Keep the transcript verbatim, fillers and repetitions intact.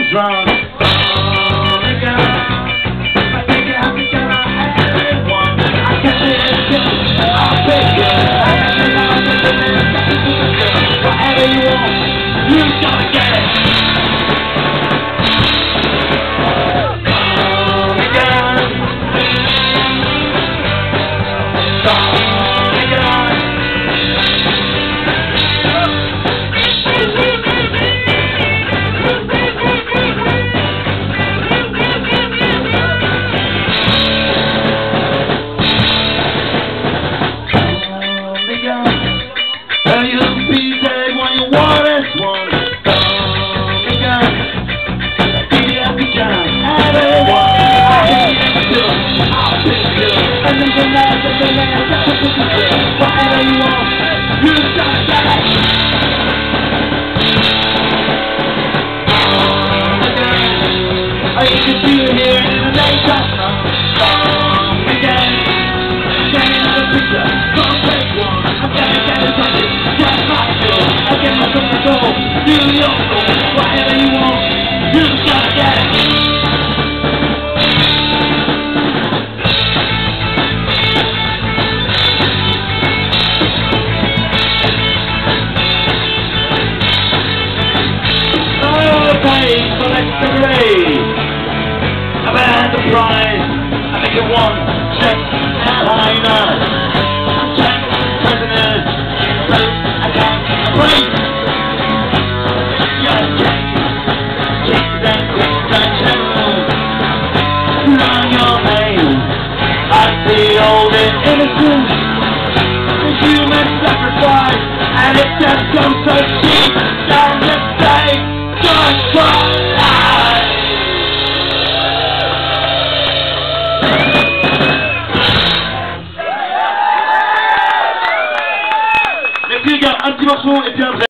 comes round. Oh, again. I take it out because I had it once. I catch it and kill it. I'll take it. I catch it now, I take it and kill it. Whatever you want, you gotta get it. Oh, again. Oh, again. Well, you'll be dead when you want this one. Come again. Give me a good time. Everyone. I hate you too. I'll pick you. And then the last of the last. That's what you do. Whatever you want. You gotta get it. Come again. I used to be here in the late afternoon. Come again. Getting another picture. Come take one. I'm gonna get it on it. I get my foot to go, New York, whatever you want, you gotta get it. Oh, pay for extra grade. I've had the prize, I make it one, check, and I know. The old and innocent, the human sacrifice, and it just comes so cheap. Don't mistake, just for life. Merci les gars, un petit morceau et puis après.